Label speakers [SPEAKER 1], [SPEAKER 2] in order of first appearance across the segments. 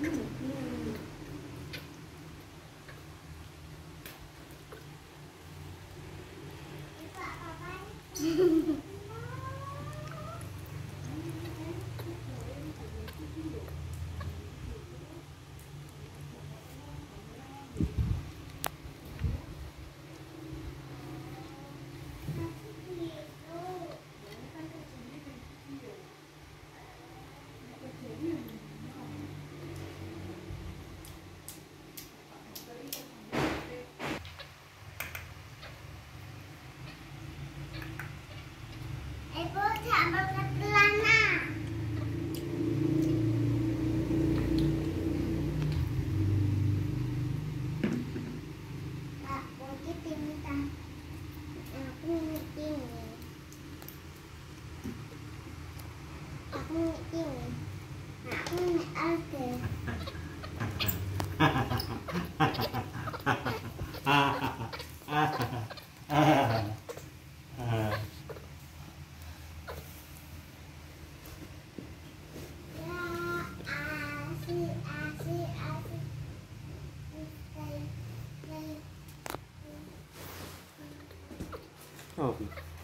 [SPEAKER 1] Oh,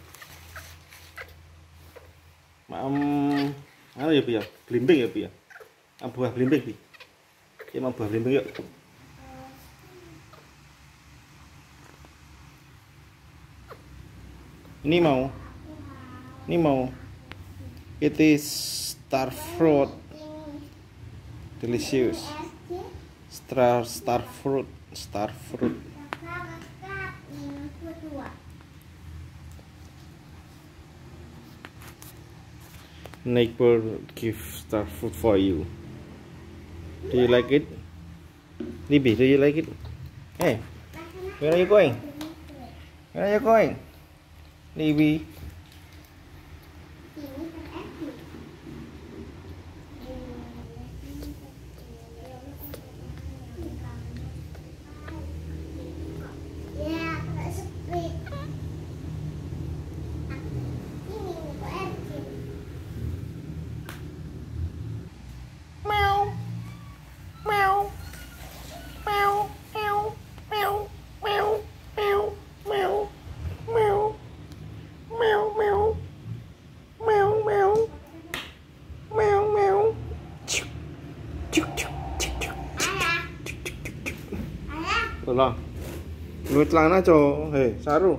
[SPEAKER 1] anu ya, Pi ya? Blimbing ya, Pi ya? Buah blimbing, Pi. Ya, mau buah blimbing yuk. Ini mau. It is star fruit. Delicious. Star fruit. Neighbor give star fruit for you. Do you like it? Libby, do you like it? Hey, where are you going? Where are you going? Libby. Lah, lu celana cowok, hei, Saru.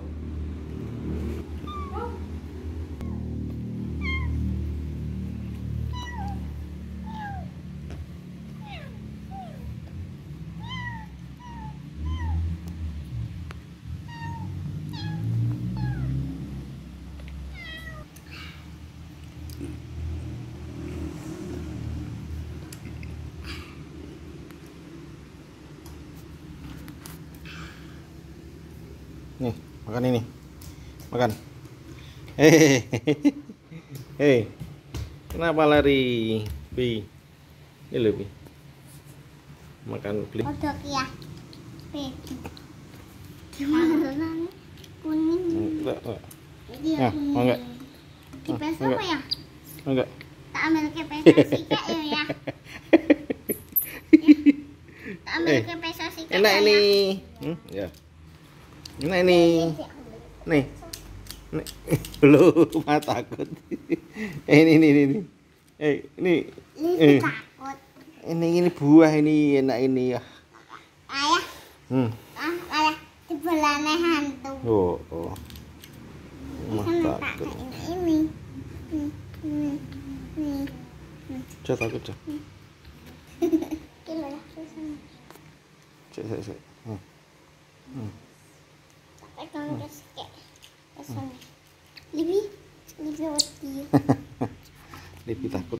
[SPEAKER 1] Nih, makan ini. Makan. Hei. Kenapa lari, Pi? Ini loh, Pi. Makan beli.
[SPEAKER 2] Kodok ya. Pi. Gimana? Kuning.
[SPEAKER 1] Enggak.
[SPEAKER 2] Iya.
[SPEAKER 1] Mau enggak?
[SPEAKER 2] Kipes apa ya?
[SPEAKER 1] Enggak.
[SPEAKER 2] Tak ambil kepesa sikat ya. Tak ambil kepesa sikat.
[SPEAKER 1] Enak ini. Ya. Enak ini. Nih. Belum, mah takut. Ini. Ini.
[SPEAKER 2] Takut.
[SPEAKER 1] Ini buah ini, enak ini ya.
[SPEAKER 2] Ayah. Ayah, di belakangnya hantu.
[SPEAKER 1] Oh. Mah takut.
[SPEAKER 2] Ini.
[SPEAKER 1] Jangan takut, Cak.
[SPEAKER 2] Gimana susah?
[SPEAKER 1] Cek.
[SPEAKER 2] Kamu kasih Libby wedi.
[SPEAKER 1] Libby takut.